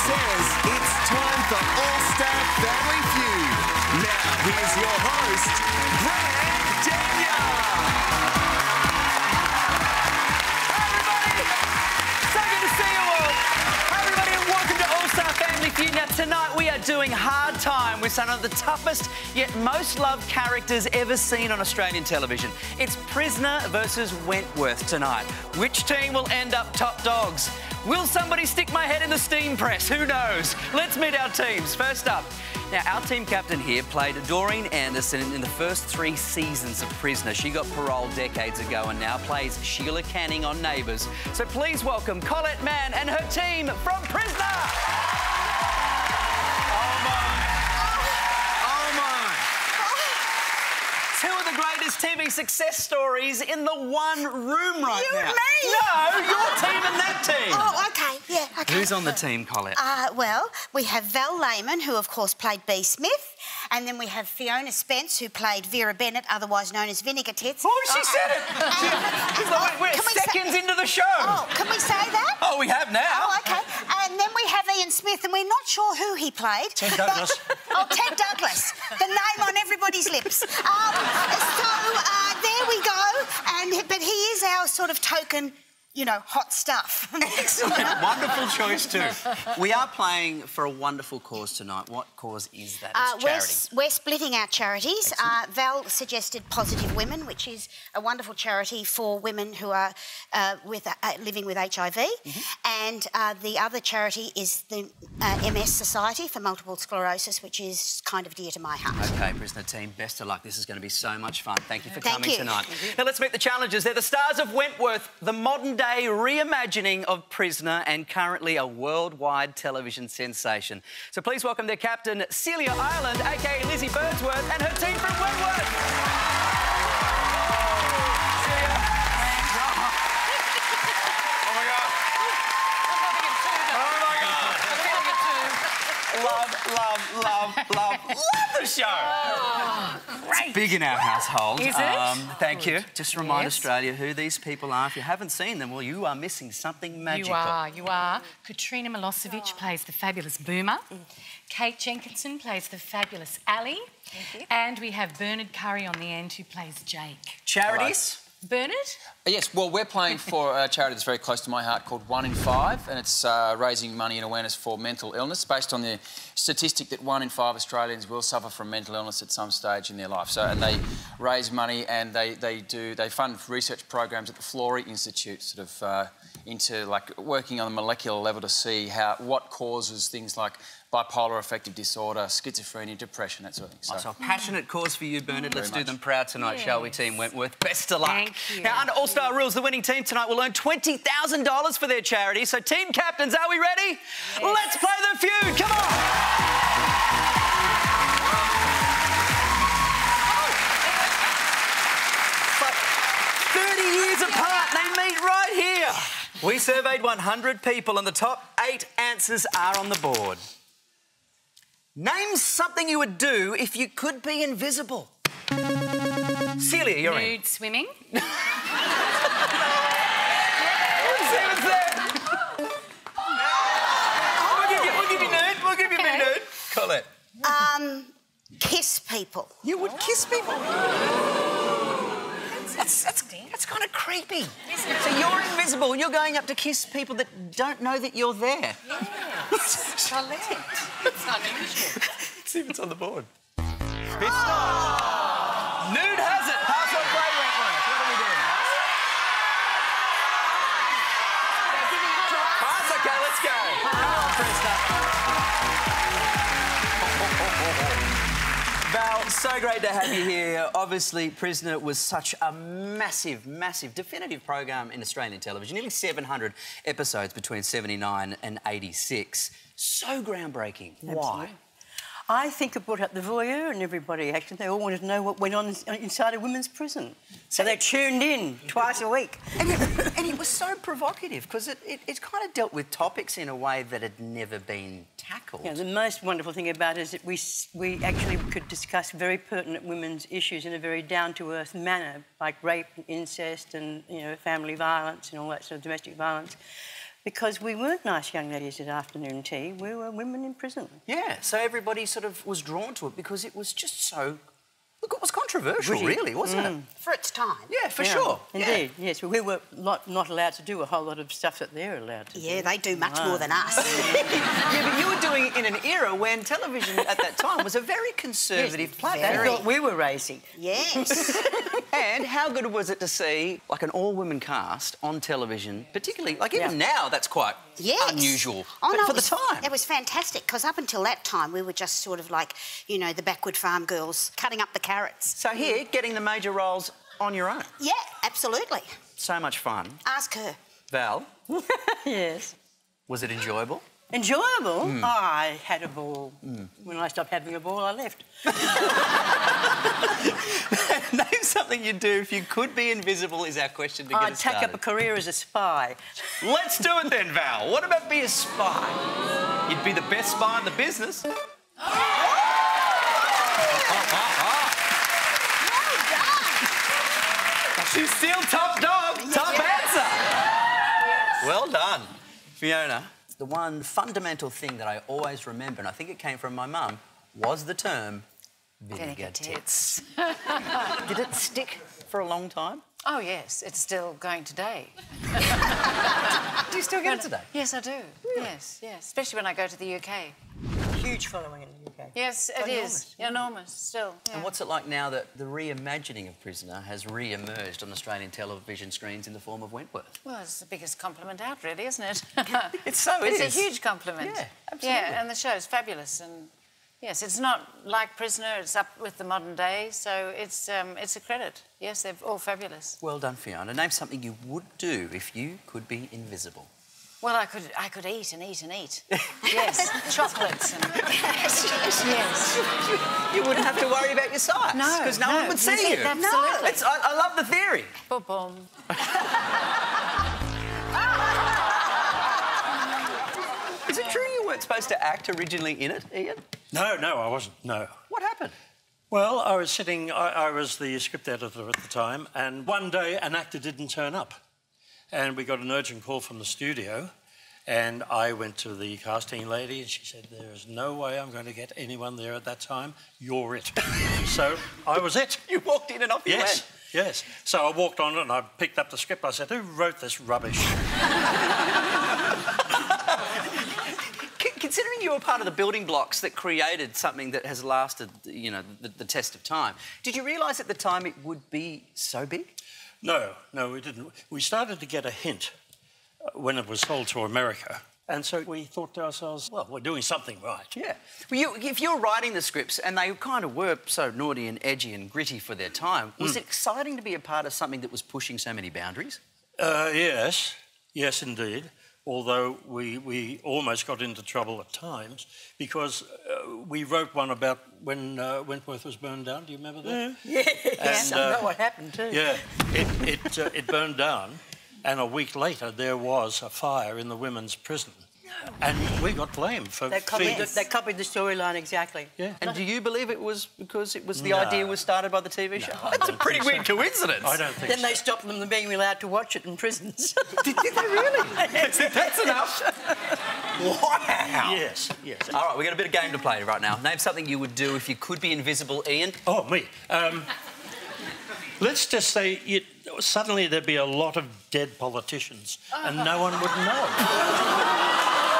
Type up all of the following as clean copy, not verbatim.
says it's time for All-Star Family Feud. Now, here's your host, Greg Denyer. Hi, everybody. So good to see you all. Hi, everybody, and welcome to All-Star Family Feud. Now, tonight we are doing Hard Time with some of the toughest yet most loved characters ever seen on Australian television. It's Prisoner versus Wentworth tonight. Which team will end up top dogs? Will somebody stick my head in the steam press? Who knows? Let's meet our teams. First up, now our team captain here played Doreen Anderson in the first 3 seasons of Prisoner. She got parole decades ago and now plays Sheila Canning on Neighbours. So please welcome Colette Mann and her team from Prisoner. Two of the greatest TV success stories in the one room right now. You and me? No, your team and that team. Oh, OK, yeah, OK. Who's on the team, Colette? Well, we have Val Lehman, who, of course, played B. Smith, and then we have Fiona Spence, who played Vera Bennett, otherwise known as Vinegar Tits. Oh, she said it! We're seconds into the show. Oh, can we say that? Oh, we have now. Oh, OK. And then we have Ian Smith, and we're not sure who he played. Ted Douglas. Ted Douglas. The name on everybody's lips. There we go. But he is our sort of token, you know, hot stuff. Excellent. Wonderful choice too. We are playing for a wonderful cause tonight. What cause is that? It's charity. We're splitting our charities. Val suggested Positive Women, which is a wonderful charity for women who are living with HIV. And the other charity is the MS Society for Multiple Sclerosis, which is kind of dear to my heart. OK, Prisoner team, best of luck. This is going to be so much fun. Thank you for coming you. tonight. Now, let's meet the challengers. They're the stars of Wentworth, the modern-day reimagining of Prisoner and currently a worldwide television sensation. So please welcome their captain, Celia Ireland, a.k.a. Lizzie Birdsworth, and her team from Wentworth. Celia. Oh, my God. Love the show. Oh, great. It's big in our household. Is it? Thank you. Just remind Australia who these people are. If you haven't seen them, well, you are missing something magical. You are. Katrina Milosevic plays the fabulous Boomer. Kate Jenkinson plays the fabulous Ali. Thank you. And we have Bernard Curry on the end, who plays Jake. Charities? Bernard? Yes, well, we're playing for a charity that's very close to my heart called 1 in 5, and it's raising money and awareness for mental illness based on the statistic that 1 in 5 Australians will suffer from mental illness at some stage in their life. So, and they raise money and they fund research programs at the Florey Institute, sort of into like working on a molecular level to see what causes things like bipolar affective disorder, schizophrenia, depression, that sort of thing. So a passionate cause for you, Bernard. Let's do them proud tonight, shall we, Team Wentworth? Best of luck. Thank you. Now, under All-Star rules, the winning team tonight will earn $20,000 for their charity. So, team captains, are we ready? Yes. Let's play the feud. Come on. 30 years apart, they meet right here. We surveyed 100 people and the top 8 answers are on the board. Name something you would do if you could be invisible. Celia, you're in. Nude swimming. Let's see what's there. We'll give you nude. We'll give you me nude. Colette. Kiss people. You would kiss people? That's kind of creepy. So you're invisible and you're going up to kiss people that don't know that you're there. Yes. Colette. It's unusual. Let's see if it's on the board. It's not. Nude has it. Pass or play, Wentworth. What are we doing? Pass, OK, let's go. Come on, Prisoner. Val, so great to have you here. Obviously, Prisoner was such a massive, massive, definitive program in Australian television. Nearly 700 episodes between 79 and 86. So groundbreaking. Absolutely. Why? I think it brought up the voyeur and everybody. Actually, they all wanted to know what went on inside a women's prison. So they tuned in twice a week. And it was so provocative because it kind of dealt with topics in a way that had never been tackled. Yeah, the most wonderful thing about it is that we actually could discuss very pertinent women's issues in a very down-to-earth manner, like rape and incest and, you know, family violence and all that sort of domestic violence. because we weren't nice young ladies at afternoon tea. We were women in prison. Yeah, so everybody sort of was drawn to it because it was just so... Look, it was controversial, Really? really, wasn't it? For its time. Yeah, for Yeah, sure. Indeed, yes. We were not allowed to do a whole lot of stuff that they're allowed to do. Yeah, they do much more than us. Yeah, but you were doing it in an era when television at that time was a very conservative platform. They thought we were racy. Yes. And how good was it to see, like, an all-women cast on television, particularly... Like, even now, that's quite Yes. unusual. Oh, but no, for it was, the time... It was fantastic, because up until that time, we were just sort of like, you know, the backward farm girls cutting up the carrots. So here, getting the major roles on your own. Yeah, absolutely. So much fun. Ask her. Val, Yes. was it enjoyable? Enjoyable? Oh, I had a ball. When I stopped having a ball, I left. Name something you'd do if you could be invisible is our question to get I'd us take started. up a career as a spy. Let's do it then, Val. What about be a spy? You'd be the best spy in the business. She's still top dog. Top answer. Well done. Fiona, the one fundamental thing that I always remember, and I think it came from my mum, was the term vinegar tits. Did it stick for a long time? Oh, yes, it's still going today. Do you still get it today? Yes, I do. Yes, yes. Especially when I go to the UK. Huge following in the UK. Yes, it is. Enormous, still. Yeah. And what's it like now that the reimagining of Prisoner has re-emerged on Australian television screens in the form of Wentworth? Well, it's the biggest compliment out, really, isn't it? It's so, it It's is. a huge compliment. Yeah, absolutely. Yeah, and the show's fabulous. And yes, it's not like Prisoner, it's up with the modern day, so it's a credit. Yes, they're all fabulous. Well done, Fiona. Name something you would do if you could be invisible. Well, I could eat and eat and eat. Yes, chocolates and... Yes. You wouldn't have to worry about your size. No, because no one would see that's you. it, absolutely. I love the theory. Boom, boom. Is it true you weren't supposed to act originally in it, Ian? No, I wasn't, no. What happened? Well, I was sitting... I was the script editor at the time, and one day an actor didn't turn up. And we got an urgent call from the studio, and I went to the casting lady, and she said, there is no way I'm going to get anyone there at that time. You're it. So I was it. You walked in and off you went. Yes. So I walked on and I picked up the script. I said, who wrote this rubbish? Considering you were part of the building blocks that created something that has lasted, you know, the test of time, did you realise at the time it would be so big? No, we didn't. We started to get a hint when it was sold to America. And so we thought to ourselves, well, we're doing something right. Yeah. Well, if you're writing the scripts, and they kind of were so naughty and edgy and gritty for their time, was it exciting to be a part of something that was pushing so many boundaries? Yes, indeed. Although we almost got into trouble at times because we wrote one about when Wentworth was burned down. Do you remember that? Yes, I know what happened too. Yeah, it burned down, and a week later there was a fire in the women's prison, and we got blamed for They copied the storyline exactly. Yeah. And do you believe it was because the No. idea was started by the TV show? I That's a don't pretty think weird so. coincidence. I don't think Then so. they stopped them from being allowed to watch it in prisons. Did they really? That's enough. Wow. Yes. All right, we've got a bit of game to play right now. Name something you would do if you could be invisible, Ian. Oh, me. Let's just say suddenly there'd be a lot of dead politicians and no one would know.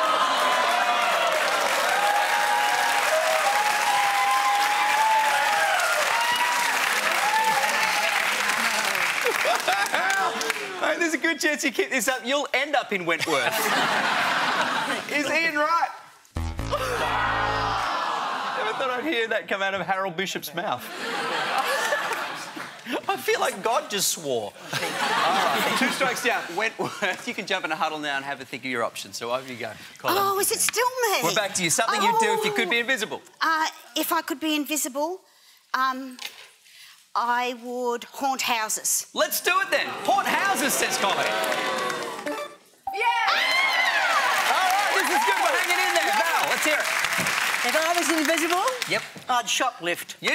Hey, there's a good chance you keep this up, you'll end up in Wentworth. Is Ian right? Never thought I'd hear that come out of Harold Bishop's mouth. I feel like God just swore. All right, 2 strikes down. Wentworth, you can jump in a huddle now and have a think of your options. So over you go. Colin. Oh, is it still me? We're back to you. Something you'd do if you could be invisible. If I could be invisible, I would haunt houses. Let's do it then. Haunt houses, says Colin. Yeah! All right, this is good. We're hanging in there. Val, let's hear it. If I was invisible, Yep. I'd shoplift. You'd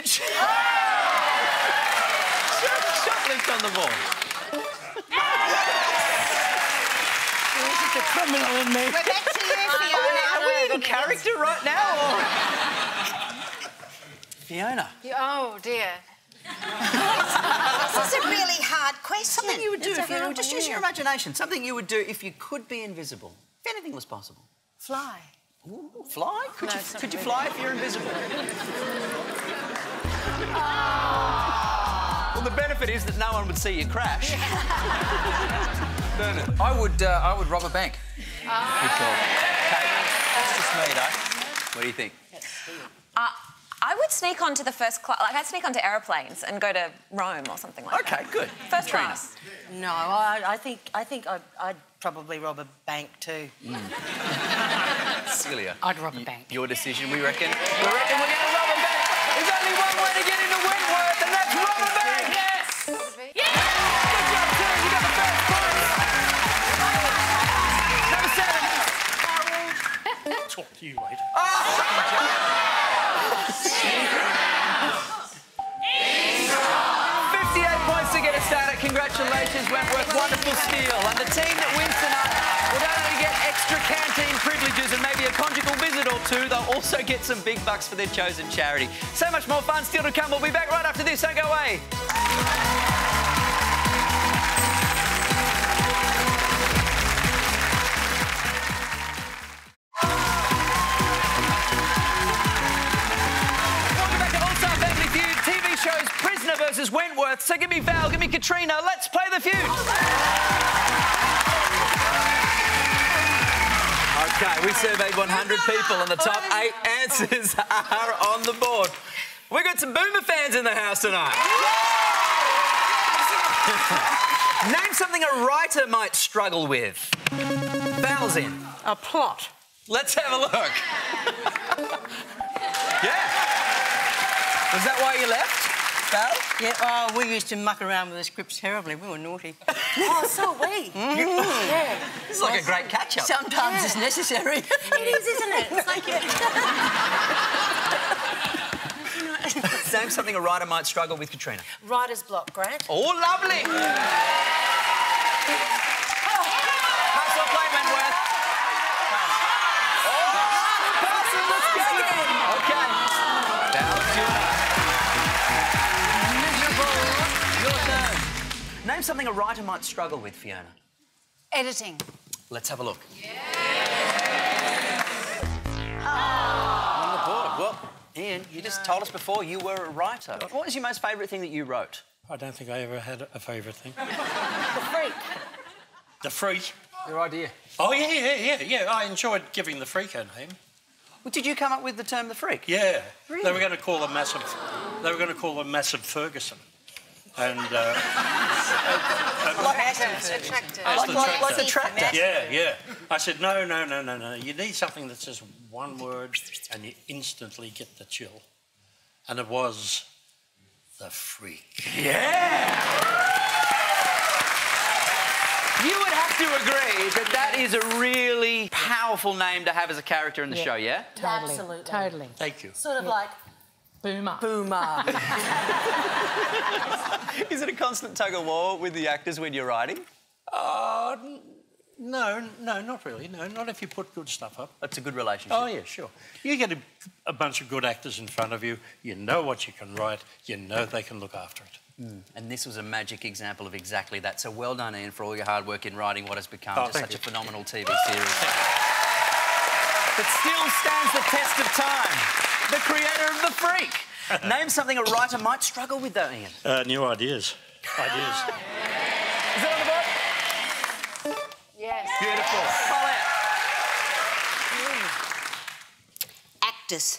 shoplift on the ball. This is the criminal in me. We're back to you, Fiona. Are we in character right now? Or... Fiona. Oh, dear. This is a really hard question. Something you would do if you just use your imagination. Something you would do if you could be invisible. If anything was possible. Fly. Ooh, fly? Could you fly if you're invisible? Well, the benefit is that no one would see you crash. Don't it? I would rob a bank. Good call. Kate, that's just me, though. What do you think? I would sneak onto the first class. Like, I'd sneak onto aeroplanes and go to Rome or something like that. Okay, good. First class. No, I think I'd probably rob a bank too. Celia. I'd rob a bank. Your decision, we reckon. We reckon we're going to rob a bank. There's only one way to get into Wentworth, and that's rob a bank. Yes. Yeah! Good job, Terry. You got the first point. Number 7. Talk to you later. 58 points to get us started. Congratulations, Wentworth. Wonderful steal. And the team that wins tonight will not only get extra canteen privileges and maybe a conjugal visit or two, they'll also get some big bucks for their chosen charity. So much more fun still to come. We'll be back right after this. Don't go away. Prisoner versus Wentworth. So give me Val, give me Katrina. Let's play the feud. OK, we surveyed 100 people and the top 8 answers are on the board. We've got some Boomer fans in the house tonight. Name something a writer might struggle with. Val's in. A plot. Let's have a look. Yeah. Was that why you left? Val? Yeah, we used to muck around with the scripts terribly. We were naughty. Oh, so are we. Yeah. This is like a great catch-up. Sometimes it's necessary. It is, isn't it? It's like Name something a writer might struggle with, Katrina. Writer's block, Grant. Oh, lovely! Pass or play, Wentworth? Pass it, let's go. OK. Val's your turn. Name something a writer might struggle with, Fiona. Editing. Let's have a look. On the board. Well, Ian, you just told us before you were a writer. What was your most favourite thing that you wrote? I don't think I ever had a favourite thing. The Freak. The Freak. Your idea. Oh, yeah. I enjoyed giving the Freak a name. Well, did you come up with the term the freak? Yeah. Really? They were going to call them Massive. They were going to call them Massive Ferguson. And Like the tractor. yeah. I said no. You need something that's just one word, and you instantly get the chill. And it was the Freak. Yeah! You would have to agree that that is a really powerful name to have as a character in the show, yeah? Totally. Absolutely. Totally. Thank you. Sort of like Boomer. Boomer. Is it a constant tug of war with the actors when you're writing? No, not really. No, not if you put good stuff up. That's a good relationship. Oh, yeah, sure. You get a bunch of good actors in front of you, you know what you can write, you know they can look after it. And this was a magic example of exactly that. So well done, Ian, for all your hard work in writing what has become just such a phenomenal TV series. That still stands the test of time. The creator of The Freak. Name something a writer might struggle with, though, Ian. New ideas. Is it on the board? Yes. Beautiful. Actors.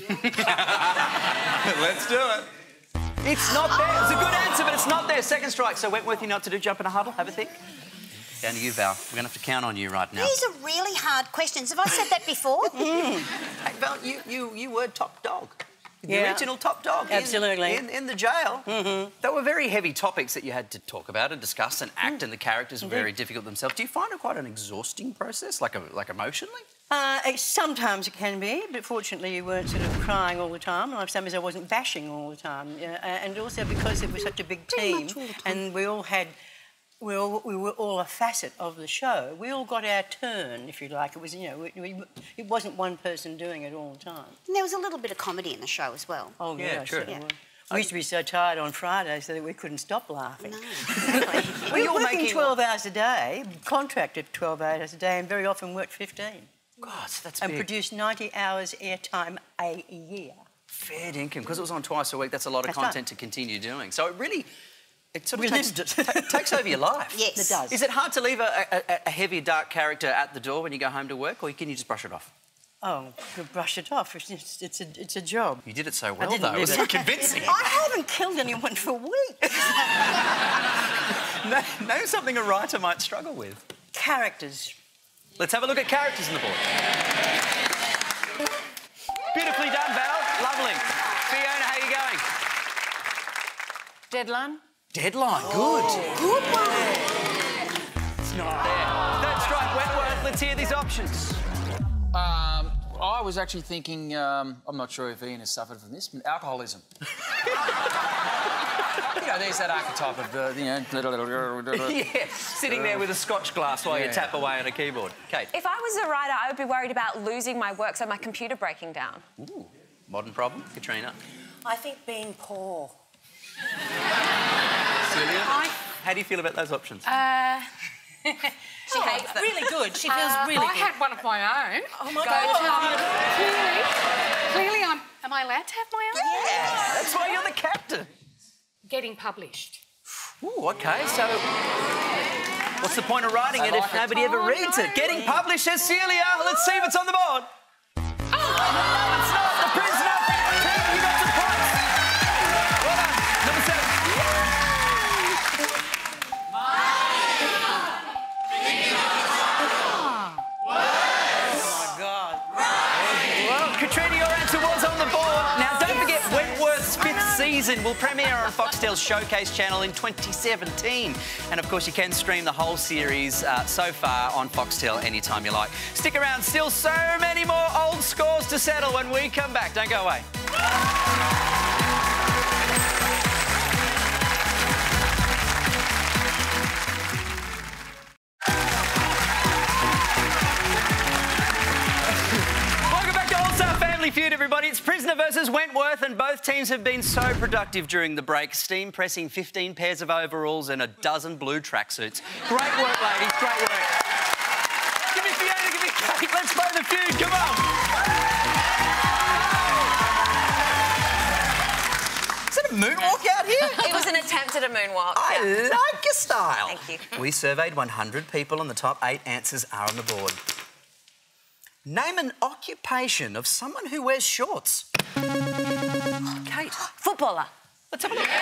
Let's do it. It's not there. It's a good answer, but it's not there. Second strike. So Wentworth, you know what to do. Jump in a huddle. Have a think. Down to you, Val. We're going to have to count on you right now. These are really hard questions. Have I said that before? Hey, Val, you were top dog. The original top dog. Absolutely. In the jail. They were very heavy topics that you had to talk about and discuss and act, and the characters were very difficult themselves. Do you find it quite an exhausting process, like emotionally? Sometimes it can be, but fortunately you weren't sort of crying all the time, and sometimes I wasn't bashing all the time. And also because it was such a big team, and we all had we were all a facet of the show. We all got our turn, if you like. It was, you know, it wasn't one person doing it all the time. And there was a little bit of comedy in the show as well. Oh, Yeah, true. certainly was. We used to be so tired on Fridays that we couldn't stop laughing. No, exactly. We were working 12 hours a day, contracted 12 hours a day, and very often worked 15. God, that's And big. produced 90 hours airtime a year. Fair dinkum. Because it was on twice a week, that's a lot of That's content right. to continue doing. So it really... It sort We of lived it. takes over your life. Yes. It does. Is it hard to leave a heavy, dark character at the door when you go home to work, or can you just brush it off? Oh, you brush it off. It's a job. You did it so well, didn't though. It was live so it. convincing. I haven't killed anyone for weeks. Name something a writer might struggle with. Characters. Let's have a look at characters on the board. Beautifully done, Val. Lovely. Fiona, how are you going? Deadline? Deadline. Good. Good one. It's not there. Third strike, Wentworth. Let's hear these options. I was actually thinking, I'm not sure if Ian has suffered from this, but alcoholism. You know, there's that archetype of the, you know... Yeah, sitting there with a scotch glass while you tap away on a keyboard. Kate. If I was a writer, I would be worried about losing my work, so my computer breaking down. Ooh, modern problem. Katrina. I think being poor. Celia, how do you feel about those options? She hates them. Really good. She feels really I good. had one of my own. Oh, my God. Clearly, am I allowed to have my own? Yeah, that's why you're the captain. Getting published. Ooh, OK, so... What's the point of writing it if nobody ever reads it? Getting published, says Celia. Let's see if it's on the board. Oh, no, it's not. The Prisoner. You got some points. Well done. Number 7. Well, Katrina, your answer was on the board. Now, don't forget, Wentworth's 5th season will premiere on Foxtel's Showcase channel in 2017. And, of course, you can stream the whole series so far on Foxtel anytime you like. Stick around. Still so many more old scores to settle when we come back. Don't go away. Feud, everybody. It's Prisoner versus Wentworth, and both teams have been so productive during the break. Steam pressing 15 pairs of overalls and a dozen blue tracksuits. Great work, ladies. Great work. Give me Fiona, give me Kate. Let's play the feud. Come on. Is that a moonwalk out here? It was an attempt at a moonwalk. I like your style. Thank you. We surveyed 100 people, and the top 8 answers are on the board. Name an occupation of someone who wears shorts. Kate. Footballer. Let's have a look.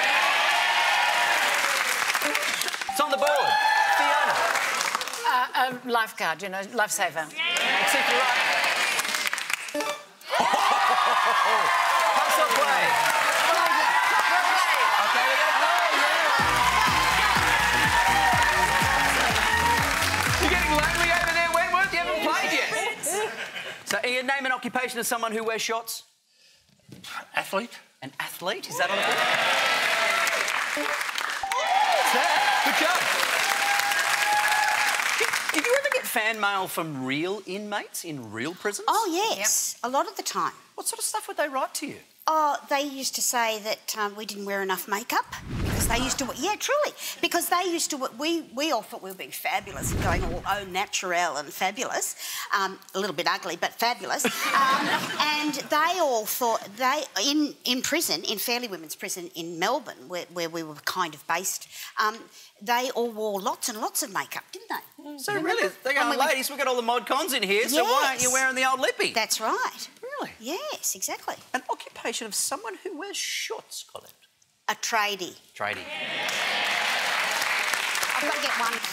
It's on the board. Fiona. A lifeguard, you know, lifesaver. Let's see if you're right. Pass or play? Okay, we got a play. You're getting lonely over there, Wentworth. You haven't played yet. So, Ian, name an occupation of someone who wears shorts. Athlete. An athlete? Is that on the board? Good job. Did you ever get fan mail from real inmates in real prisons? Oh, yes, a lot of the time. What sort of stuff would they write to you? Oh, they used to say that we didn't wear enough makeup because they used to... Yeah, truly. Because they used to... We all thought we were being fabulous and going all au naturel and fabulous. A little bit ugly, but fabulous. And they all thought... In prison, in Fairley Women's Prison in Melbourne, where we were kind of based, they all wore lots and lots of makeup, didn't they? So really, they go, ladies, we've got all the mod cons in here, so why aren't you wearing the old lippy? That's right. Really? Yes, exactly. An occupation of someone who wears shorts, Colette. A tradie. Tradie. I've got to get one.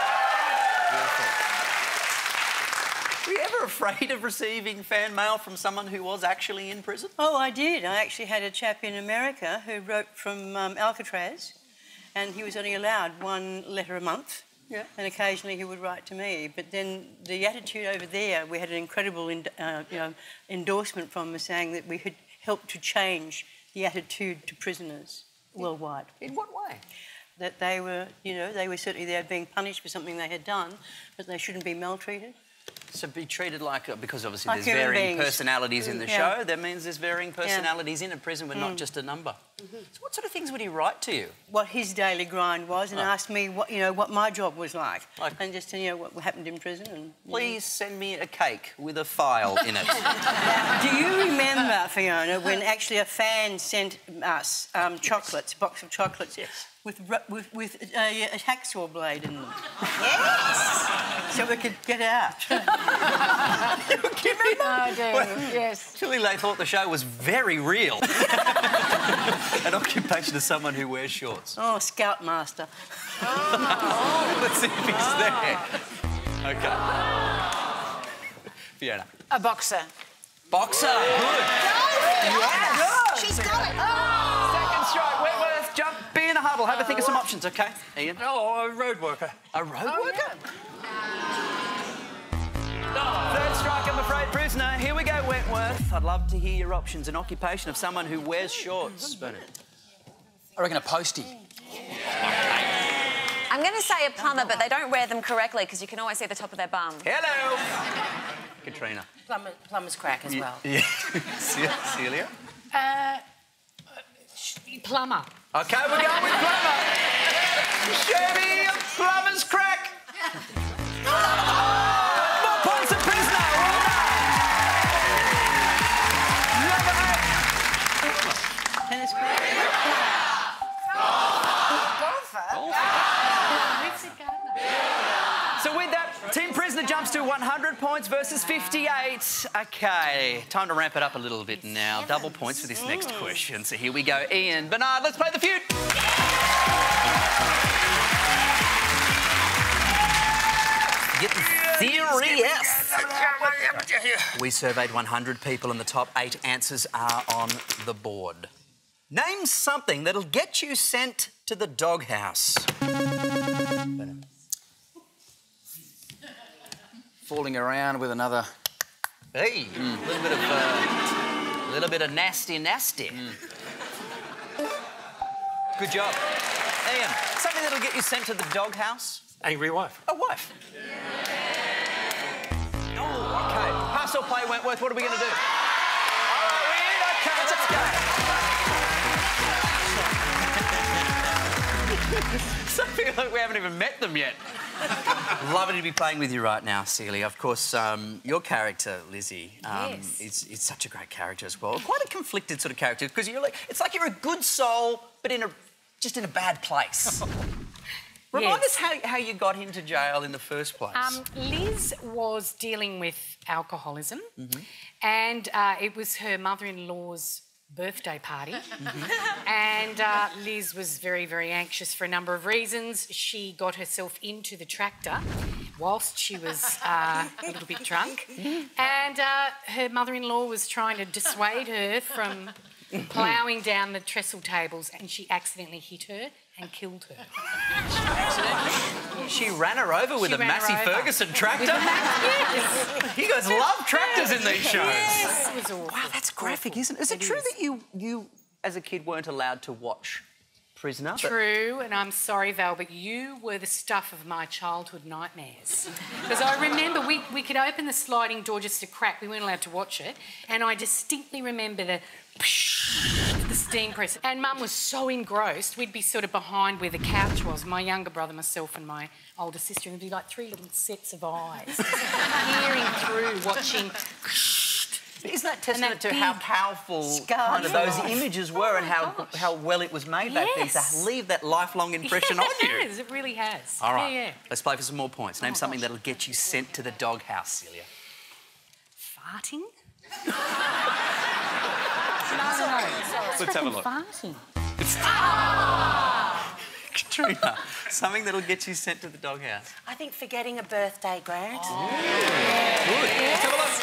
Were you ever afraid of receiving fan mail from someone who was actually in prison? Oh, I did. I actually had a chap in America who wrote from Alcatraz, and he was only allowed 1 letter a month. Yeah. And occasionally he would write to me. But then the attitude over there, we had an incredible endorsement from them saying that we had helped to change the attitude to prisoners worldwide. In what way? that they were, you know, they were certainly there being punished for something they had done, but they shouldn't be maltreated. So be treated like... Because obviously Like there's human varying beings. personalities in the Yeah. show. That means there's varying personalities in a prison. We're not just a number. So what sort of things would he write to you? What his daily grind was, and asked me what, you know, what my job was like. And just, you know, what happened in prison. And, Please send me a cake with a file in it. Do you remember, Fiona, when actually a fan sent us chocolates, a box of chocolates, with a hacksaw blade in them? Yes. So we could get out. Oh, dear. Yes. Surely they thought the show was very real. An occupation of someone who wears shorts. Oh, Scoutmaster. Let's see if he's there. OK. Fiona. A boxer. Boxer. Good. Yes. She's got it. Second strike. Wentworth, jump, be in a huddle. Have a think of some options, OK? Ian? Oh, a road worker. A road worker? Third strike, I'm afraid, prisoner. Here we go, Wentworth. I'd love to hear your options. An occupation of someone who wears shorts. Bernard. I reckon a postie. I'm going to say a plumber, but they don't wear them correctly because you can always see the top of their bum. Hello. Katrina. Plumber's crack as well. Yeah. Celia? Plumber. OK, we're going with plumber. Show me a plumber's crack. More points to prisoner. Well done. Number 8. Tennis player. So with that, Team Prisoner jumps to 100 points versus 58. OK, time to ramp it up a little bit now. Double points for this next question. So here we go. Ian, Bernard, let's play the feud. Getting serious. We surveyed 100 people and the top 8 answers are on the board. Name something that'll get you sent to the doghouse. Falling around with another... Hey, a little bit of nasty. Good job. Ian, something that'll get you sent to the doghouse? Angry wife. A wife. Oh, OK. Pass or play, Wentworth, what are we going to do? All right, Ian, OK, let's go. So I feel like we haven't even met them yet. Lovely to be playing with you right now, Celia. Of course, your character, Lizzie, is such a great character as well. Quite a conflicted sort of character because you're like, it's like you're a good soul, but just in a bad place. Remind us how you got into jail in the first place. Liz was dealing with alcoholism, and it was her mother-in-law's birthday party. And Liz was very, very anxious for a number of reasons. She got herself into the tractor whilst she was a little bit drunk. And her mother-in-law was trying to dissuade her from ploughing down the trestle tables, and she accidentally hit her and killed her. She ran her over with a Massey Ferguson tractor? Yes. You guys love tractors in these shows. Yes. It was awful. Wow, that's graphic, isn't it? Is it true that you, as a kid, weren't allowed to watch Prisoner? True, and I'm sorry, Val, but you were the stuff of my childhood nightmares. Because I remember we could open the sliding door just a crack. We weren't allowed to watch it. And I distinctly remember the steam press. And Mum was so engrossed, we'd be sort of behind where the couch was, my younger brother, myself and my older sister, and there'd be like 3 little sets of eyes peering through, watching... Isn't that testament to how powerful kind of those images were and how well it was made back then to leave that lifelong impression on you? It has, it really has. All right, Yeah. let's play for some more points. Name something that'll get you sent to the doghouse, Celia. Farting? No. Let's have a look. Farting. Katrina, something that'll get you sent to the doghouse. I think forgetting a birthday, Grant. Good. Let's have a look.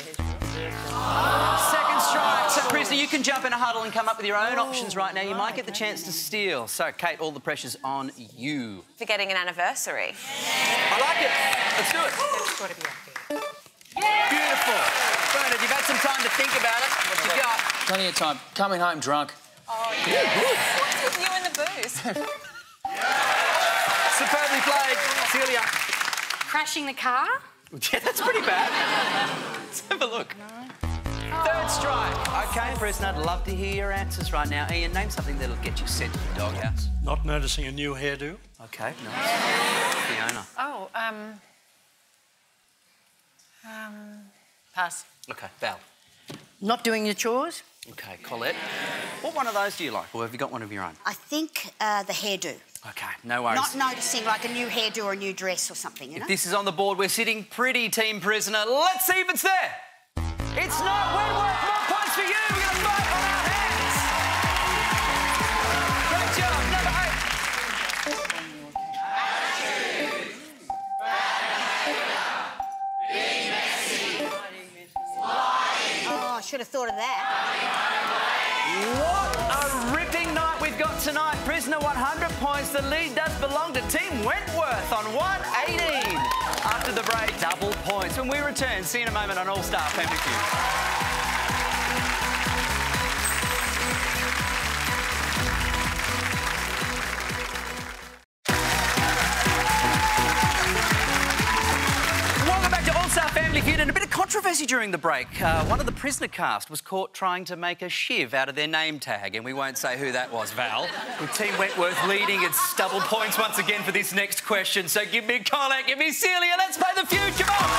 Second strike. So, prisoner, you can jump in a huddle and come up with your own options right now. You might get the chance to steal. So, Kate, all the pressure's on you. Forgetting an anniversary. I like it. Let's do it. That's got to be up there. Beautiful. Bernard, you've had some time to think about it. What you got? Plenty of time. Coming home drunk. Oh, yeah. What's with you and the booze? Superbly played. Celia. Crashing the car? Yeah, that's pretty bad. Let's have a look. Third strike. OK, prisoner, I'd love to hear your answers right now. Ian, name something that'll get you sent to the doghouse. Not noticing a new hairdo. OK, nice. Fiona. Oh, pass. OK, Val. Not doing your chores? OK, Colette. What one of those do you like, or have you got one of your own? I think the hairdo. OK, no worries. Not noticing like a new hairdo or a new dress or something, you know? If this is on the board, we're sitting pretty, team prisoner. Let's see if it's there. It's not. Wentworth, more points for you. We're going to fight on our hands. Great job. Number 8. Oh, I should have thought of that. What a ripping night we've got tonight. Prisoner, 100 points. The lead does belong to Team Wentworth on 118. After the break, double points. When we return, see you in a moment on All Star Family Feud. And a bit of controversy during the break. One of the prisoner cast was caught trying to make a shiv out of their name tag, and we won't say who that was, Val. With Team Wentworth leading, it's double points once again for this next question. So give me Colette, give me Celia, let's play the feud, come on!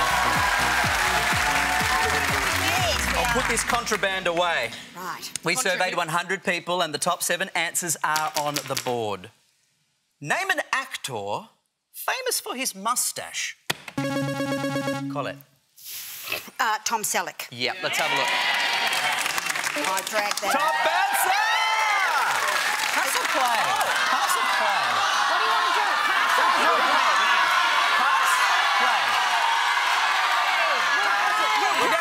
Yes, I'll put this contraband away. Right. We surveyed 100 people and the top 7 answers are on the board. Name an actor famous for his moustache. Colette. Tom Selleck. Yep, let's have a look. I dragged that. Top answer! Pass or play? Pass or play? What do you want to do? Pass or play? Pass, play. We're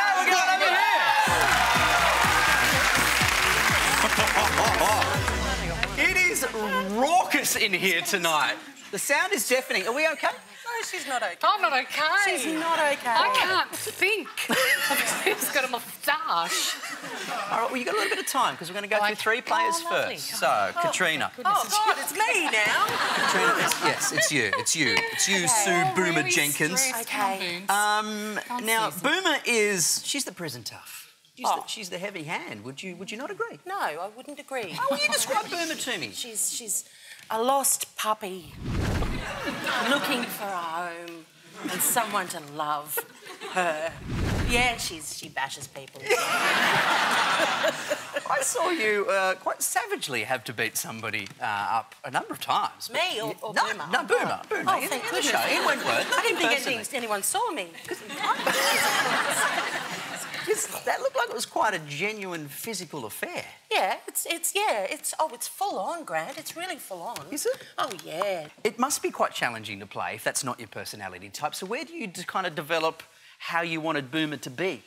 going over here. It is raucous in here tonight. The sound is deafening. Are we okay? No, she's not okay. I'm not okay. She's not okay. I can't think. She's got a moustache. All right, well, you've got a little bit of time because we're going to go through 3 players lovely. first. So, Katrina. Oh, God, it's me now. Katrina, yes, it's you. It's you. It's you, Sue Boomer Jenkins. Okay. Now, Boomer she's the prison tough. She's the heavy hand. Would you not agree? No, I wouldn't agree. How will you describe Boomer to me? She's a lost puppy looking for a home and someone to love her. Yeah, she bashes people. I saw you quite savagely have to beat somebody up a number of times. Me or no, Boomer? No, Boomer. Boomer. Oh, in thank the goodness. show, in Wentworth. I didn't think anyone saw me. That looked like it was quite a genuine physical affair. Yeah, it's full on, Grant. It's really full on. Is it? Oh, yeah. It must be quite challenging to play if that's not your personality type. So where do you kind of develop how you wanted Boomer to be?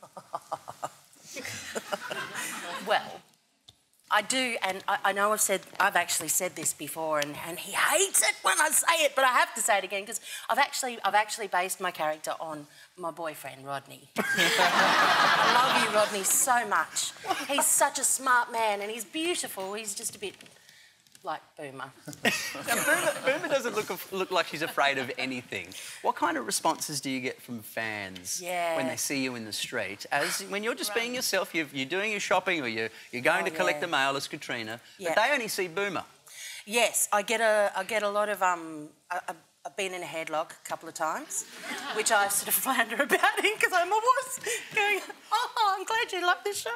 Well, I do, and I know I've actually said this before, and he hates it when I say it, but I have to say it again because I've actually based my character on my boyfriend Rodney. I love you, Rodney, so much. He's such a smart man, and he's beautiful. He's just a bit like Boomer. Now, Boomer doesn't look like she's afraid of anything. What kind of responses do you get from fans when they see you in the street? As when you're just being yourself, you're doing your shopping or you're going to collect the mail as Katrina, but they only see Boomer. Yes, I get a lot of I've been in a headlock a couple of times, which I sort of flounder about in because I'm always going, oh, I'm glad you love this show.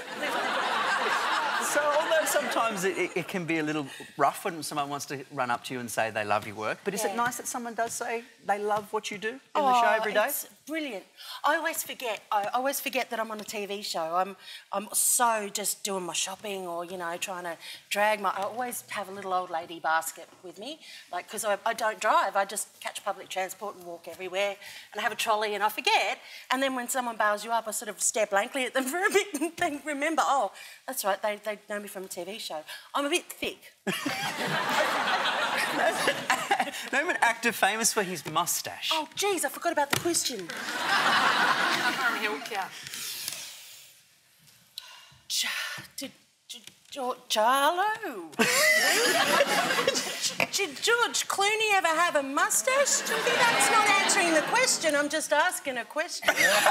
So although sometimes it can be a little rough when someone wants to run up to you and say they love your work, but is it nice that someone does say they love what you do in the show every day? It's brilliant. I always forget that I'm on a TV show. I'm so just doing my shopping or, you know, trying to drag I always have a little old lady basket with me, like, because I don't drive. I just catch public transport and walk everywhere and I have a trolley and I forget. And then when someone bails you up, I sort of stare blankly at them for a bit and then remember, oh, that's right, they know me from a TV show. I'm a bit thick. Name an actor famous for his moustache. Oh, geez, I forgot about the question. Charlo. Did George Clooney ever have a moustache? That's not answering the question. I'm just asking a question.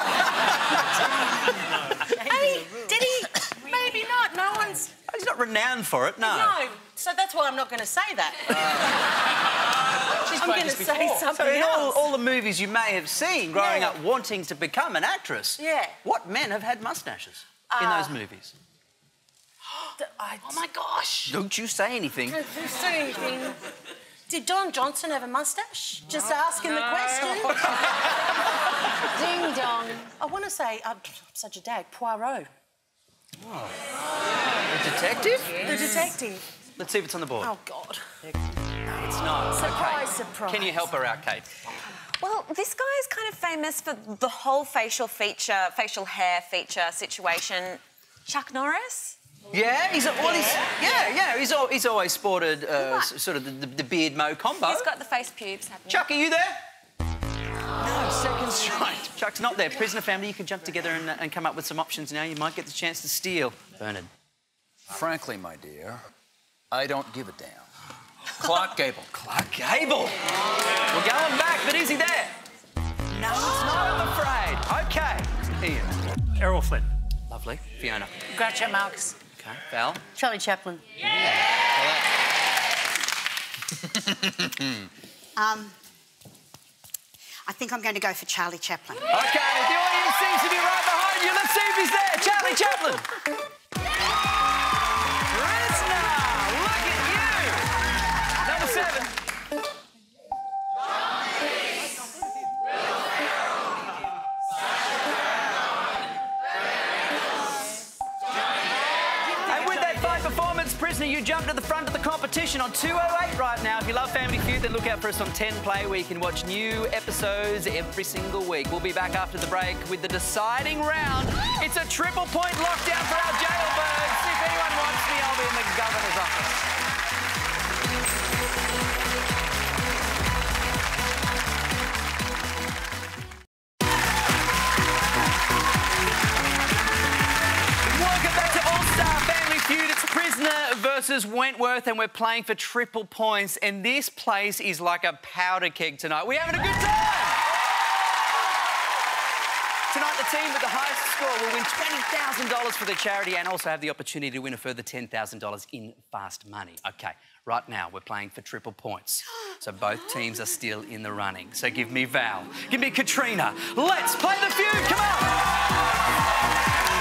Hey, did he? Maybe not. No one's... He's not renowned for it, no. No, so that's why I'm not going to say that. I'm going to say something so in else. all the movies you may have seen growing up wanting to become an actress, what men have had moustaches in those movies? Oh, my gosh. Don't you say anything. Don't you say anything. Did Don Johnson have a moustache? Just asking the question. Ding dong. I want to say, I'm such a dag, Poirot. Oh. The detective? The detective. Let's see if it's on the board. Oh, God. No, it's not. Surprise, okay. surprise. Can you help her out, Kate? Well, this guy is kind of famous for the whole facial hair feature situation. Chuck Norris? Yeah, he's always sported sort of the beard mo combo. He's got the face pubes happening. Chuck, are you there? No, second strike. Chuck's not there. Prisoner family, you can jump together and come up with some options now. You might get the chance to steal. Bernard. Frankly, my dear, I don't give a damn. Clark Gable. Clark Gable. We're going back, but is he there? No, it's not, I'm afraid. OK. Ian. Errol Flynn. Lovely. Fiona. Groucho Marx. OK. Val. Charlie Chaplin. I think I'm going to go for Charlie Chaplin. OK, the audience seems to be right behind you. Let's see if he's there. Charlie Chaplin. Prisoner, look at you. Number 7. Prisoner, you jump to the front of the competition on 208 right now. If you love Family Feud, then look out for us on 10 Play, where you can watch new episodes every single week. We'll be back after the break with the deciding round. It's a triple-point lockdown for our jailbirds. If anyone wants me, I'll be in the governor's office. Versus Wentworth, and we're playing for triple points, and this place is like a powder keg tonight. We're having a good time! Tonight, the team with the highest score will win $20,000 for the charity and also have the opportunity to win a further $10,000 in fast money. OK, right now, we're playing for triple points, so both teams are still in the running. So give me Val, give me Katrina. Let's play the feud, come on!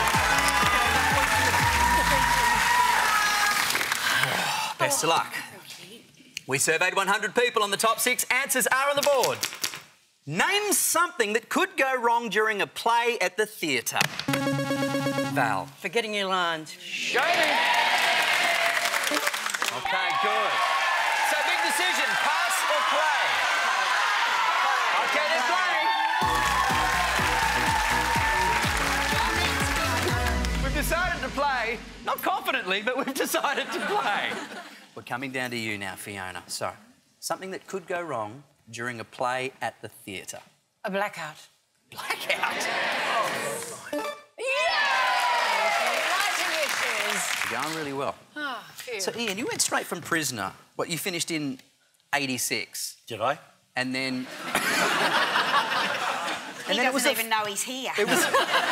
Best of luck. We surveyed 100 people on the top 6. Answers are on the board. Name something that could go wrong during a play at the theatre. Val. Forgetting your lines. Show me. OK, good. So, big decision, pass or play? OK, there's playing. We've decided to play, not confidently, but we've decided to play. We're coming down to you now, Fiona. So, something that could go wrong during a play at the theatre. A blackout. Blackout? Oh. Yeah! Lighting issues. You're going really well. Oh, so, Ian, you went straight from Prisoner. What, you finished in 86? Did I? And then... He doesn't even know he's here. It was...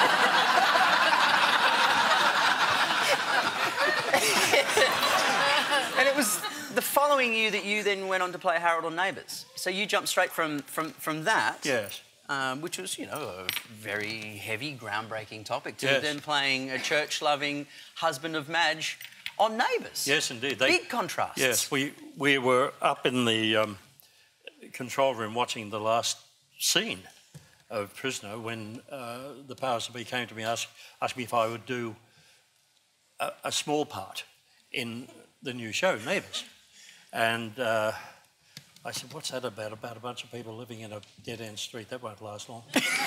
And it was the following year that you then went on to play Harold on Neighbours. So you jumped straight from that. Yes. Which was, you know, a very heavy, groundbreaking topic, to yes. then playing a church-loving husband of Madge on Neighbours. Yes, indeed. Big contrast. Yes, we were up in the control room watching the last scene of Prisoner when the powers that be came to me, asked me if I would do a small part in the new show, Neighbours. And I said, what's that about? About a bunch of people living in a dead-end street. That won't last long.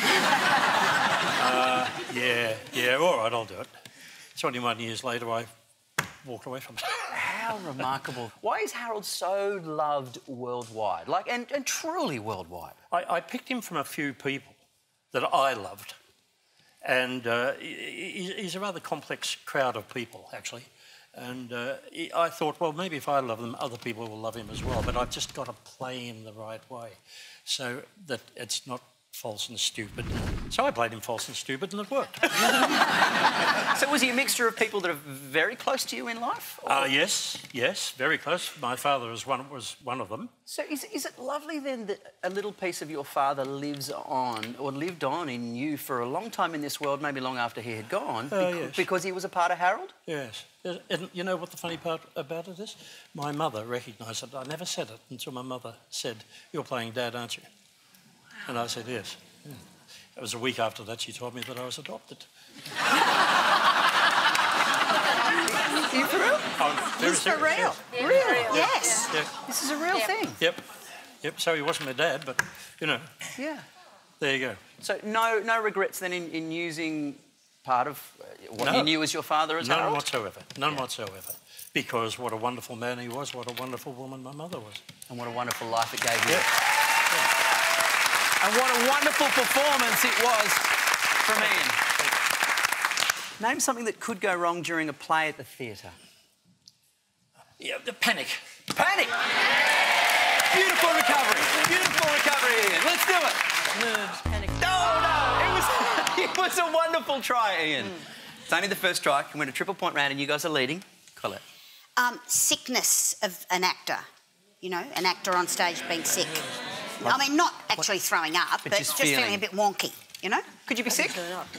Yeah, all right, I'll do it. 21 years later, I walked away from it. How remarkable. Why is Harold so loved worldwide? Like, and truly worldwide? I picked him from a few people that I loved. And he's a rather complex crowd of people, actually. And I thought, well, maybe if I love them, other people will love him as well. But I've just got to play him the right way so that it's not false and stupid. So I played him false and stupid, and it worked. So was he a mixture of people that are very close to you in life? Yes, very close. My father was one of them. So is it lovely then that a little piece of your father lives on, or lived on in you for a long time in this world, maybe long after he had gone, Yes. because he was a part of Harold? Yes. And you know what the funny part about it is? My mother recognised it. I never said it until my mother said, "You're playing Dad, aren't you?" And I said, yes. It was a week after that she told me that I was adopted. Are you for real? Very For real? Yeah. Really? Yes. Yeah. This is a real thing. Yep. So he wasn't my dad, but, you know, Yeah. there you go. So no regrets then in using part of what you knew as your father as Harold? None whatsoever. None whatsoever. Because what a wonderful man he was, what a wonderful woman my mother was. And what a wonderful life it gave you. Yeah. And what a wonderful performance it was from Ian. Name something that could go wrong during a play at the theatre. Yeah, the panic. Panic! Beautiful recovery. Beautiful recovery, Ian. Let's do it. Nerves, panic. No! It was a wonderful try, Ian. It's only the first try. We went a triple point round and you guys are leading. Colette. Sickness of an actor. You know, an actor on stage being sick. I mean, not actually throwing up, but just feeling a bit wonky, you know? Could you be sick?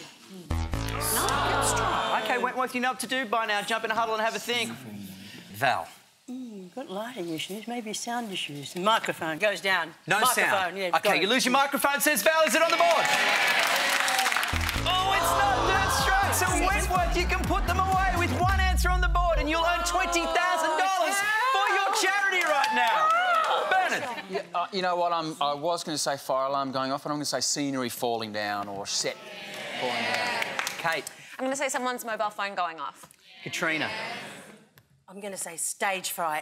No. OK, Wentworth, you know what to do by now. Jump in a huddle and have a think. Val. Got lighting issues, maybe sound issues. The microphone goes down. No microphone, sound. Yeah, OK, you lose your microphone, says Val. Is it on the board? Oh, it's not. That's straight. So Wentworth, you can put them away with one answer on the board and you'll earn $20,000 for your charity right now. Bernard. Yeah, you know what? I was going to say fire alarm going off, and I'm going to say scenery falling down or set falling down. Kate. I'm going to say someone's mobile phone going off. Katrina. I'm going to say stage fright.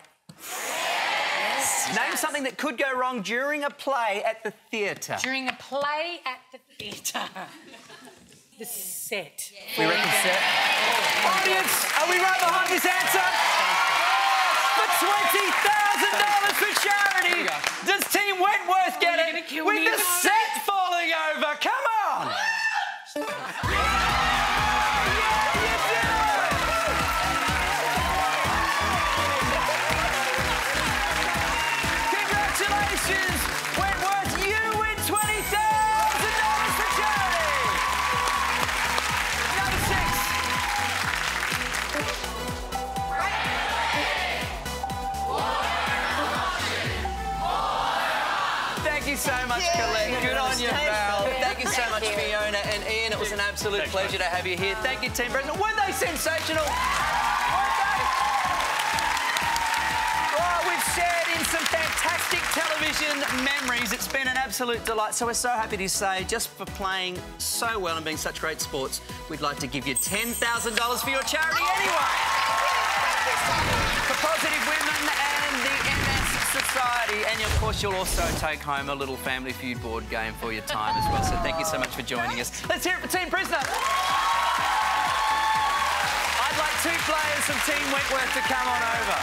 Name something that could go wrong during a play at the theatre. During a play at the theatre. The set. We reckon set. Audience, are we right behind this answer? For $20,000 for charity. Does Team Wentworth get it? With the set falling over. Come on. Congratulations, Wentworth. You win $20,000 for charity. Number 6. Thank you so much, Colette. Good on you, Val. Thank you so much, Fiona and Ian. It was an absolute pleasure to have you here. Thank you, Team Brendan. Were they sensational? Weren't they? Oh, we've shared in some fantastic television memories. It's been an absolute delight. So we're so happy to say, just for playing so well and being such great sports, we'd like to give you $10,000 for your charity anyway. For Positive Women and the MS Society. And, of course, you'll also take home a little Family Feud board game for your time as well. So thank you so much for joining us. Let's hear it for Team Prisoner. I'd like 2 players from Team Wentworth to come on over.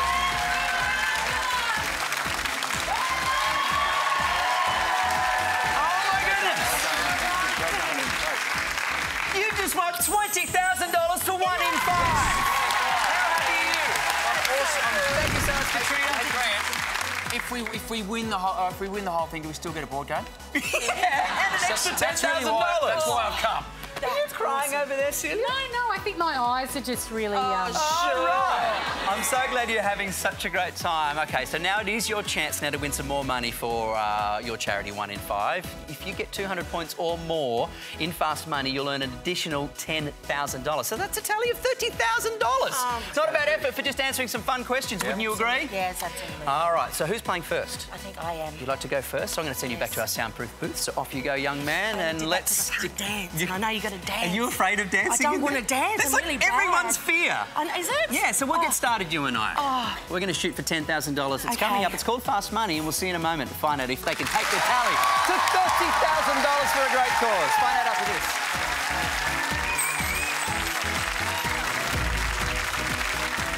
You just won $20,000 to 1 in 5. How happy are you? Awesome. Thank you so much, Katrina. Hey, Grant, if we win the whole thing, do we still get a board game? Yeah, and an extra $10,000. That's why I've come. Are you crying over there, Celia? No, I think my eyes are just really... Right. I'm so glad you're having such a great time. OK, so now it is your chance now to win some more money for your charity 1 in 5. If you get 200 points or more in fast money, you'll earn an additional $10,000. So that's a tally of $30,000. It's not a bad effort for just answering some fun questions, wouldn't you agree? Yes, absolutely. All right, so who's playing first? I think I am. You'd like to go first? So I'm going to send you back to our soundproof booth. So off you go, young man, and let's... dance. I know you got to dance. Are you afraid of dancing? I don't want to dance. That's I'm like really bad. everyone's fear. Is it? Yeah, so we'll get started, you and I. We're going to shoot for $10,000. It's coming up. It's called Fast Money, and we'll see in a moment to find out if they can take their tally to $30,000 for a great cause. Find out after this.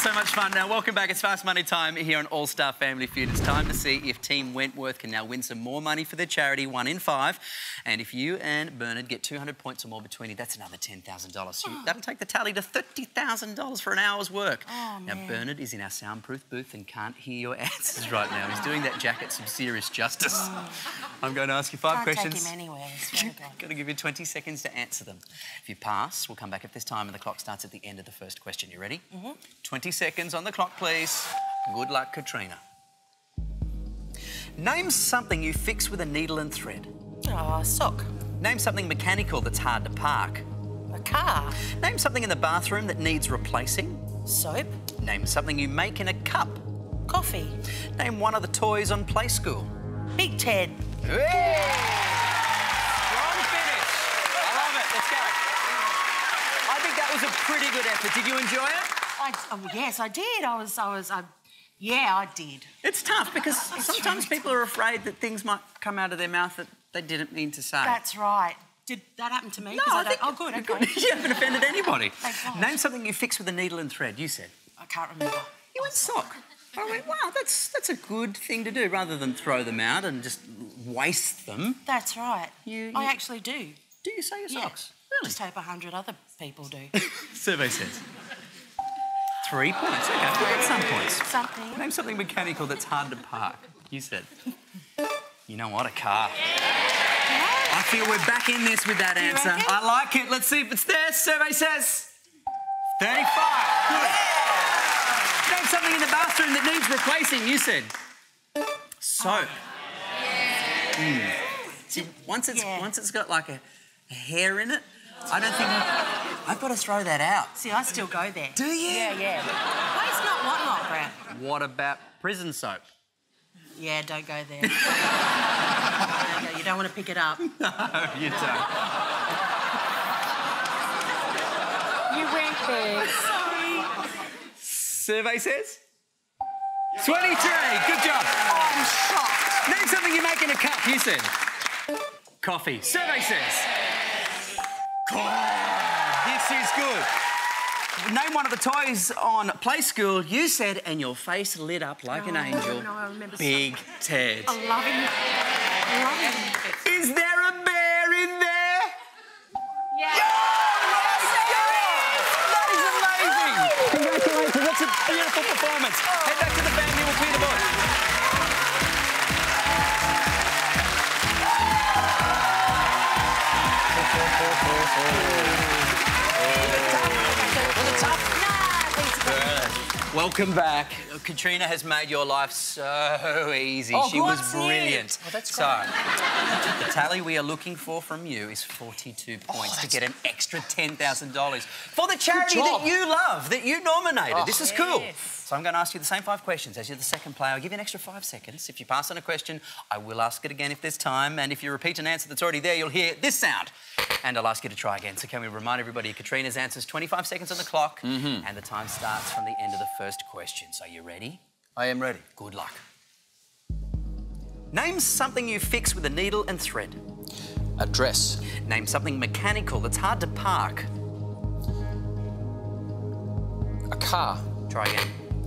so much fun. Now, welcome back. It's Fast Money time here on All Star Family Feud. It's time to see if Team Wentworth can now win some more money for their charity, 1 in 5. And if you and Bernard get 200 points or more between you, that's another $10,000. So that'll take the tally to $30,000 for an hour's work. Oh, now, man. Bernard is in our soundproof booth and can't hear your answers right now. He's doing that jacket some serious justice. I'm going to ask you 5 Can't questions. take him anywhere, I swear to God. Going to give you 20 seconds to answer them. If you pass, we'll come back if there's time, and the clock starts at the end of the first question. You ready? 20 seconds on the clock, please. Good luck, Katrina. Name something you fix with a needle and thread. Oh, sock. Name something mechanical that's hard to park. A car. Name something in the bathroom that needs replacing. Soap. Name something you make in a cup. Coffee. Name one of the toys on Play School. Big Ted. Hey! Strong finish. I love it. Let's go. I think that was a pretty good effort. Did you enjoy it? Yes, I did. Yeah, I did. It's tough because sometimes people are afraid that things might come out of their mouth that they didn't mean to say. That's right. Did that happen to me? No, 'Cause I think... Oh, good, okay. You haven't offended anybody. Thank God. Name something you fix with a needle and thread, you said. I can't remember. You went sock. I went, wow, that's a good thing to do, rather than throw them out and just waste them. That's right. I actually do. Do you say your socks? Really? Just hope 100 other people do. Survey says. 3 points. Okay, we'll get some points. Something. Name something mechanical that's hard to park. You said. You know what? A car. I feel we're back in this with that answer. reckon? I like it. Let's see if it's there. Survey says 35. Good. Name something in the bathroom that needs replacing. You said soap. See, once it's got like a hair in it, I don't think I've got to throw that out. See, I still go there. Do you? Yeah. Waste not, what not, Brad? What about prison soap? Yeah, don't go there. You don't want to pick it up. No, you don't. You went there. Sorry. Survey says 23. Good job. I'm shocked. Name something you make in a cup. You said coffee. Survey says. This is good. Name one of the toys on Play School. You said, and your face lit up like an angel. No, I remember. Big Ted. I love him. Is there a bear in there? Yeah. That is amazing. Congratulations. That's a beautiful performance. Head back to the family. We'll clear the board. Welcome back. Katrina has made your life so easy. Oh, she was good. brilliant. Oh, that's so, the tally we are looking for from you is 42 points to get an extra $10,000 for the charity that you love, that you nominated. This is cool. So I'm going to ask you the same 5 questions. As you're the second player, I'll give you an extra 5 seconds. If you pass on a question, I will ask it again if there's time. And if you repeat an answer that's already there, you'll hear this sound. And I'll ask you to try again. So can we remind everybody, Katrina's answer's 25 seconds on the clock, and the time starts from the end of the first question. So are you ready? I am ready. Good luck. Name something you fix with a needle and thread. A dress. Name something mechanical that's hard to park. A car. Try again.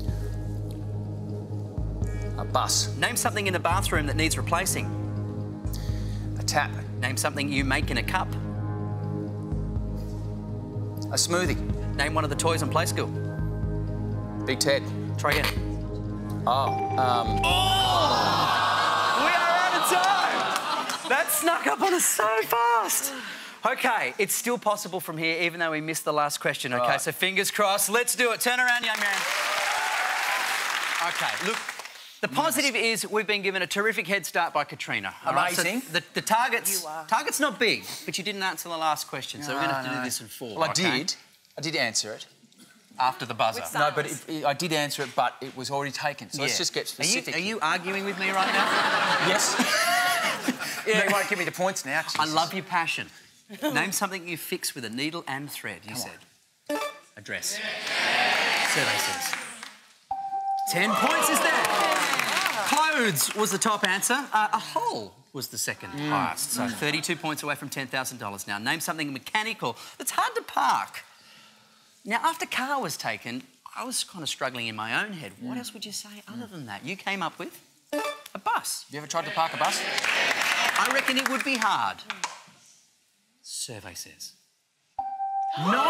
A bus. Name something in the bathroom that needs replacing. A tap. Name something you make in a cup. A smoothie. Name one of the toys on Play School. Big Ted. Try again. We are out of time! That snuck up on us so fast. OK, it's still possible from here, even though we missed the last question, OK? Right. So fingers crossed. Let's do it. Turn around, young man. OK, look, the positive is we've been given a terrific head start by Katrina. all right? Amazing. So the target's not big, but you didn't answer the last question, so we're going to have to do this in 4. Well, okay? I did answer it. After the buzzer. No, but I did answer it, but it was already taken. So let's just get specific. Are you arguing with me right now? Yes. Yeah. You won't give me the points now. Jesus. I love your passion. Name something you fix with a needle and thread, you said. A dress. Survey says. 10 points is there. Clothes was the top answer. A hole was the second highest. So 32 points away from $10,000 now. Name something mechanical that's hard to park. Now, after car was taken, I was kind of struggling in my own head. What else would you say other than that? You came up with a bus. Have you ever tried to park a bus? I reckon it would be hard. Survey says 19! All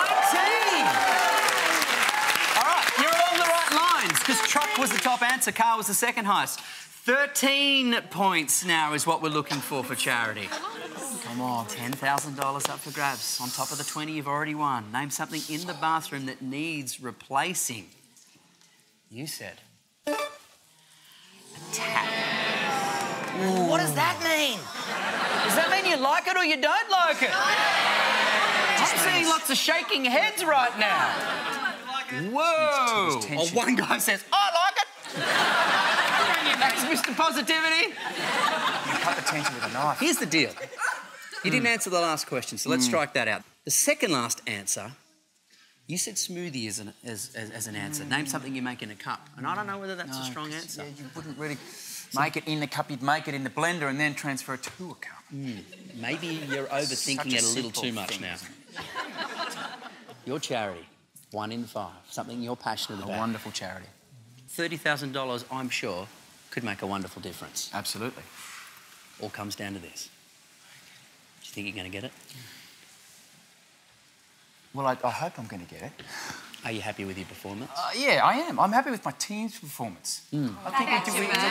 right, you're along the right lines, because truck was the top answer, car was the second highest. 13 points now is what we're looking for charity. Come on. $10,000 up for grabs. On top of the 20 you've already won. Name something in the bathroom that needs replacing. You said a tap. Ooh. What does that mean? Does that mean you like it or you don't like it? I'm seeing lots of shaking heads right now. Whoa! Oh, one guy says, I like it. That's Mr. Positivity. You cut the tension with a knife. Here's the deal. You didn't answer the last question, so let's strike that out. The second last answer, you said smoothie as an answer. Name something you make in a cup. And I don't know whether that's a strong answer. Yeah, you wouldn't really make it in the cup. You'd make it in the blender and then transfer it to a cup. Maybe you're overthinking it a little too much now. Your charity, 1 in 5. Something you're passionate about. A wonderful charity. $30,000, I'm sure, could make a wonderful difference. Absolutely. All comes down to this. Do you think you're going to get it? Well, I hope I'm going to get it. Are you happy with your performance? Yeah, I am. I'm happy with my team's performance. I think we did 100%.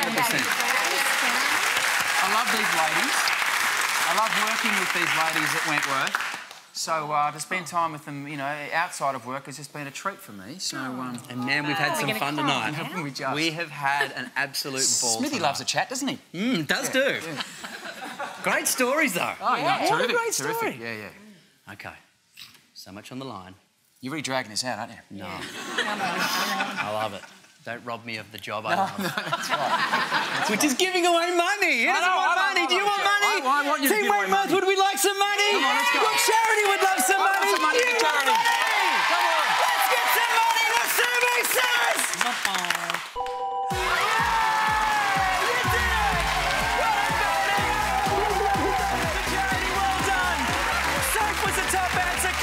I love these ladies. I love working with these ladies at Wentworth. So to spend time with them, you know, outside of work has just been a treat for me. So, and man, we've had some fun tonight. Haven't we just? We have had an absolute ball. Smithy loves a chat, doesn't he? Does do. Yeah. Great stories, though. Oh, yeah. What a great story. Terrific. Yeah. Okay. So much on the line. You're really dragging this out, aren't you? No. I love it. Don't rob me of the job I love. No, that's right. Which is giving away money. Who doesn't want money? Do you want money? I want you to Team give away Wentworth, would we like some money? Come on, let's go. Your charity would love some money. Some money to charity. Come on. Let's get some money. The survey says. Well done. Soap was the top answer.